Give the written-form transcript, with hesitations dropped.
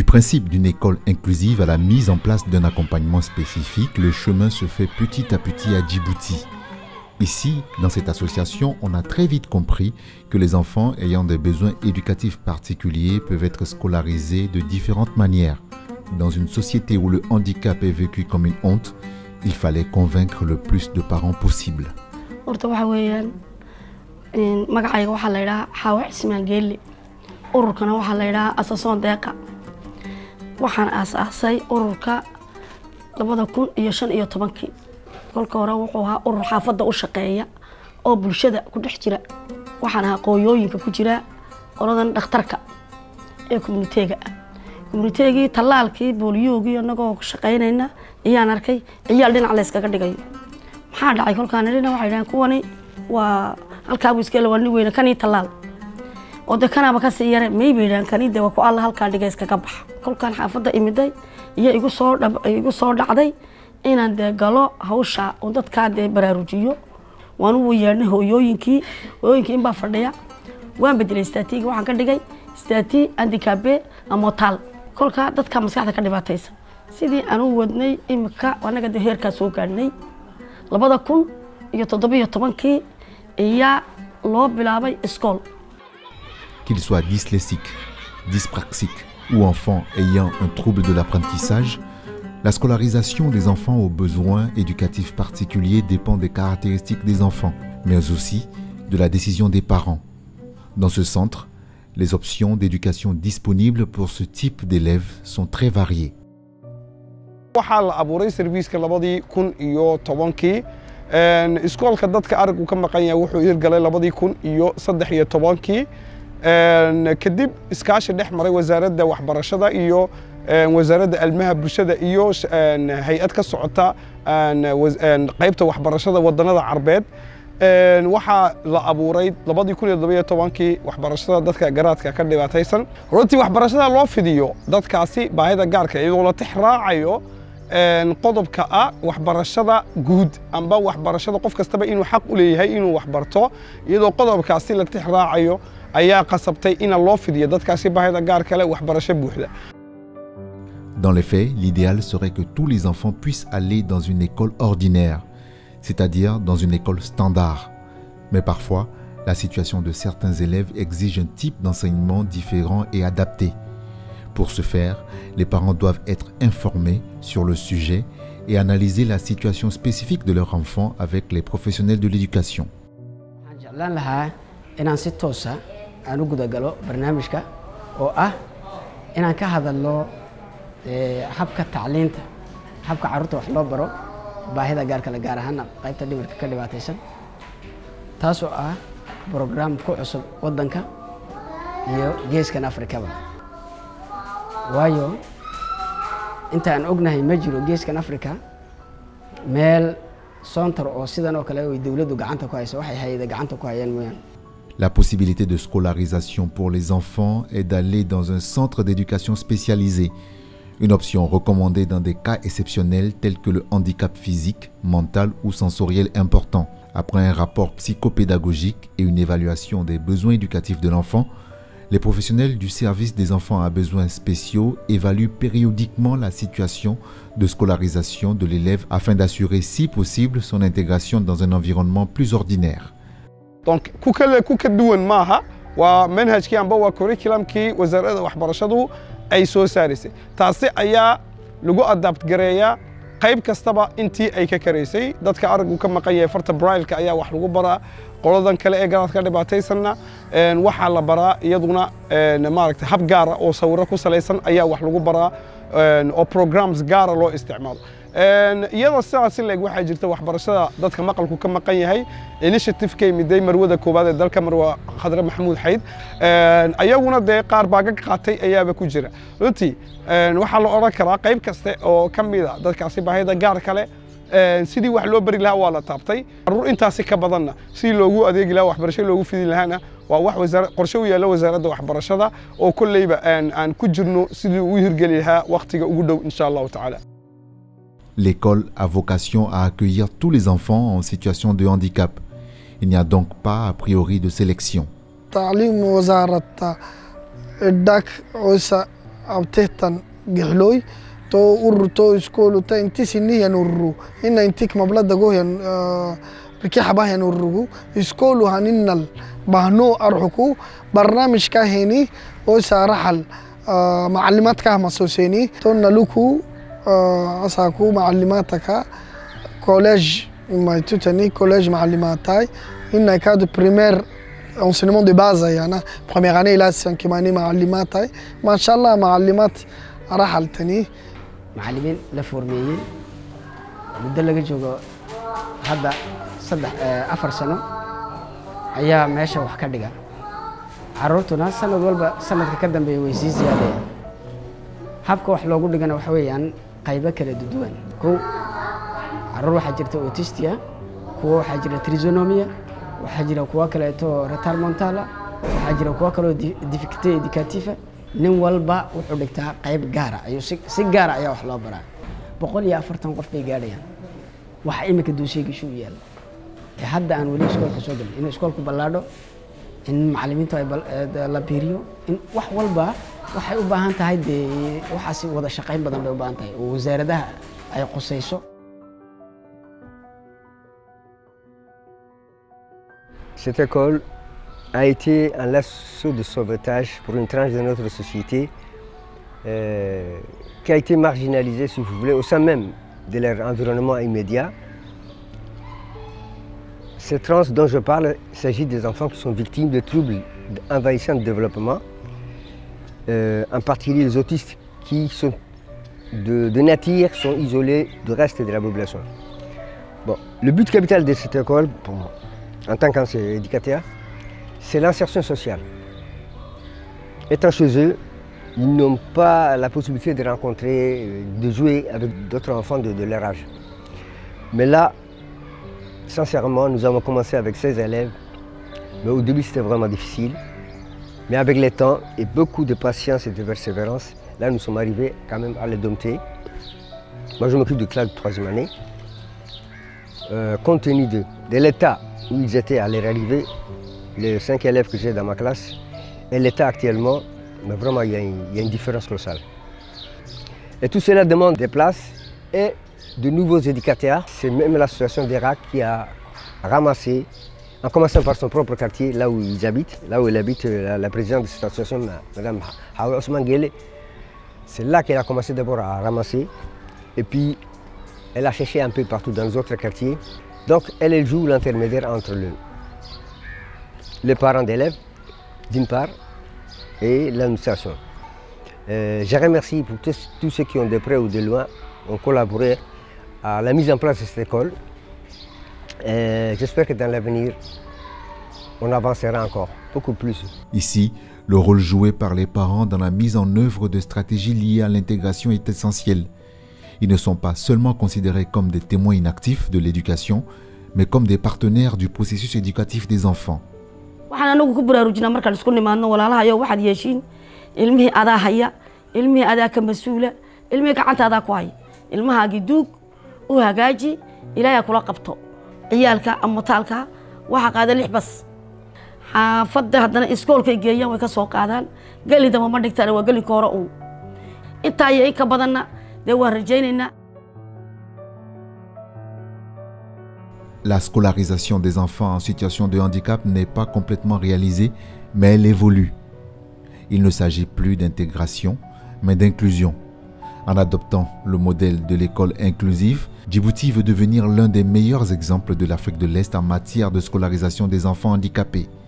principe d'une école inclusive à la mise en place d'un accompagnement spécifique, le chemin se fait petit à petit à Djibouti. Ici, dans cette association, on a très vite compris que les enfants ayant des besoins éducatifs particuliers peuvent être scolarisés de différentes manières. Dans une société où le handicap est vécu comme une honte, il fallait convaincre le plus de parents possible. kolka hore wuxuu ahaa urur xaafada u shaqeeya oo bulshada ku dhex jira waxaan ahaa qooyooyinka ku jira qoladan dhakhtarka ee community-ga talaalkii booliyoogi anagoo ku shaqeynayna ayaan arkay ciyaal dhinac la iskaga dhigayo maxaa dhacay kolkaan nirina waxay dhahan kuwani waa halkaa buu iska lawani weyna kanii talaal oo dadkanaaba ka sii yare may beedaan kaniide waa ku alla halkaa dhiga iskaga bax kolkaan xaafada imiday iyo igu soo dhacday inaan de galo hawsha oo dadka de baraarujiyo waan u yeernay hooyooyinkii in baa fadhiya waan bedelay istaatiga waxaan ka dhigay istaati handicapé amotal kolka dadka maskaxda ka dhibaataysan sidii aan u wadnay imika anaga de heerka soo gaarnay 2017 ayaa loo bilaabay iskool. Qu'ils soient dyslexiques, dyspraxiques ou enfants ayant un trouble de l'apprentissage, la scolarisation des enfants aux besoins éducatifs particuliers dépend des caractéristiques des enfants, mais aussi de la décision des parents. Dans ce centre, les options d'éducation disponibles pour ce type d'élèves sont très variées. waxaa la abuuray serviceka 2010 iskoolka dadka araggu ka maqan yahay wuxuu hirgalay 2013 kadib iskaashi dhex maray wasaaradda waxbarashada iyo wasaaradda almaha bulshada iyo hay'ad ka socota qaybta waxbarashada wadannada Carbeed waxaa la abuuray 2017 waxbarashada dadka garaadka ka dhibaataysan runtii waxbarashada loo fidiyo dadkaasi baahida gaarka iyadoo la tixraacayo qodobka ah waxbarashada guud amba waxbarashada qof kastaba inuu xaq u leeyahay inuu waxbarto iyadoo qodobkaasi la tixraacayo ayaa qasabtay in loo fidiyo dadkaasi baahida gaarka leh waxbarasho buuxda. Dans les faits, l'idéal serait que tous les enfants puissent aller dans une école ordinaire, c'est-à-dire dans une école standard. Mais parfois, la situation de certains élèves exige un type d'enseignement différent et adapté. Pour ce faire, les parents doivent être informés sur le sujet et analyser la situation spécifique de leur enfant avec les professionnels de l'éducation. habka tacliinta habka carruurta wax loo baro baahida gaarka la gaar ahaan qaybta dhimirka ka dhibaataysan taas oo ah program ku cusub wadanka iyo geeskan Afrikaba waayo inta aan ognahay ma jiro geeskan Afrika meel center oo sidan oo kale ay dawladdu gacanta ku hayso waxay hay'ada gacanta ku hayaan mooyaan. La possibilité de scolarisation pour les enfants est d'aller dans un centre d'éducation spécialisé. Une option recommandée dans des cas exceptionnels tels que le handicap physique, mental ou sensoriel important. Après un rapport psychopédagogique et une évaluation des besoins éducatifs de l'enfant, les professionnels du service des enfants à besoins spéciaux évaluent périodiquement la situation de scolarisation de l'élève afin d'assurer si possible son intégration dans un environnement plus ordinaire. Donc, kuka duwan maaha waa manhajkii amba waa curriculumkii wasaaradda waxbarashadu ay soo saarisay taasi ayaa lagu adapt gareeyaa qayb kastaba intii ay ka kareysay dadka araggu ka maqan yahay farta braille-ka ayaa wax lagu baraa qoladan kale ee garaadka dhibaataysanna waxaa la baraa iyaduna maaragtay hab gaar ah oo sawirro ku salaysan ayaa wax lagu baraa oo programs gaar ah loo isticmaalo iyadoo sidaas leeg waxaa jirta waxbarashada dadka maqalku ka maqan yahay initiative-kay miday marwada koobaad ee dalka Marwa Khadra Maxamuud Xayd ayaguna de qaar baa ka qaatay ayaaba ku jira runtii waxa la oran karaa qayb kaste oo kamida dadkaasi baahida gaar kale sidii wax loo bari lahaa waa la taabtay carruur intaasi ka badanna si loogu adeegi lahaa waxbarasho loogu fidin lahaana waa wax wasaaradda qorshe u yaala wasaaradda waxbarashada oo kullayba aan ku jirno sidii uu hirgeli lahaa waqtiga ugu dhow insha Allah ta'ala. L'école a vocation à accueillir tous les enfants en situation de handicap. Il n'y a donc pas a priori de sélection. abtehtan gehloy to urur to iskolu ta inti siniyan ururu ina intik mablada goyan rikix bahan urugu iskolu haninal bahno arxuku barnaamij ka heni oo saaraxal macluumaad ka masooseeni to naluku asaku macluumaadka college ما تتني كوليج معلماتاي إن كادو بريمير enseignement de base يعني première année إلى 5 année معلماتاي ما شاء الله معلمات راح التني معلمين لفورميين بدل جوجو هذا صدق 4 سنة أيها ماشى وحكدجا عرورتنا سنة والبا سنة كقدم بيويسي زيادة حبك وحلو قول لنا وحويان قيبة كلا دودوان كو عرور waxaa jirta autistia kuwa waxaa jira trisonomia waxaa jira kuwa kale oo retard mental waxaa jira kuwa kale oo difficulté éducative nin walba wuxuu dhigtaa qayb gaar ah ayuu si gaar ah ayaa wax loo baraa 140 qof bay gaadhayaan waxa imika duushayga shuu yaal hadda aan wali iskoolka soo galin in iskoolku ballaadho in macallimiintu ay la biiriyo in wax walba waxay u baahan tahay waxaasi wada shaqayn badan bay u baahan tahay oo wasaaradaha ay qusayso. Cette école a été un lasso de sauvetage pour une tranche de notre société qui a été marginalisée, si vous voulez, au sein même de leur environnement immédiat. Cette tranche dont je parle, il s'agit des enfants qui sont victimes de troubles envahissants de développement, en particulier les autistes qui sont de nature sont isolés du reste de la population. Bon, le but capital de cette école, pour moi, en tant qu'éducateur, c'est l'insertion sociale. Étant chez eux, ils n'ont pas la possibilité de rencontrer, de jouer avec d'autres enfants de leur âge. Mais là, sincèrement, nous avons commencé avec 16 élèves, mais au début c'était vraiment difficile. Mais avec le temps et beaucoup de patience et de persévérance, là nous sommes arrivés quand même à les dompter. Moi je m'occupe de classe de 3e année. Compte tenu de l'état où ils étaient à leur arrivée, les 5 élèves que j'ai dans ma classe, et l'état actuellement, mais vraiment il y a une différence colossale. Et tout cela demande des places et de nouveaux éducateurs. C'est même l'association d'Irak qui a ramassé, en commençant par son propre quartier, là où ils habitent, là où elle habite, la présidente de cette association, Mme Hawa Osman Guele. C'est là qu'elle a commencé d'abord à ramasser, et puis elle a cherché un peu partout dans les autres quartiers. Donc elle joue l'intermédiaire entre les parents d'élèves, d'une part, et l'administration. Je remercie pour tous ceux qui ont de près ou de loin ont collaboré à la mise en place de cette école. J'espère que dans l'avenir, on avancera encore, beaucoup plus. Ici, le rôle joué par les parents dans la mise en œuvre de stratégies liées à l'intégration est essentiel. Ils ne sont pas seulement considérés comme des témoins inactifs de l'éducation, mais comme des partenaires du processus éducatif des enfants. waxaan anagu ku baraarujinaa markaan isku nimaadno walaalahayo waxaad yeeshiin ilmihii adaa haya ilmihii adaa ka mas'uula ilmihii gacantaadaa ku haya ilmahaagii duug u hagaaji ilaahay kula qabto ciyaalka ama taalka waxa qaada 6 bas xaafadda haddana iskoolka geeyaan way ka soo qaadaan galidaba ma dhigtaan waa galinka hore uu intaa ay ka badanna dee waan rajaynaynaa. La scolarisation des enfants en situation de handicap n'est pas complètement réalisée, mais elle évolue. Il ne s'agit plus d'intégration, mais d'inclusion. En adoptant le modèle de l'école inclusive, Djibouti veut devenir l'un des meilleurs exemples de l'Afrique de l'Est en matière de scolarisation des enfants handicapés.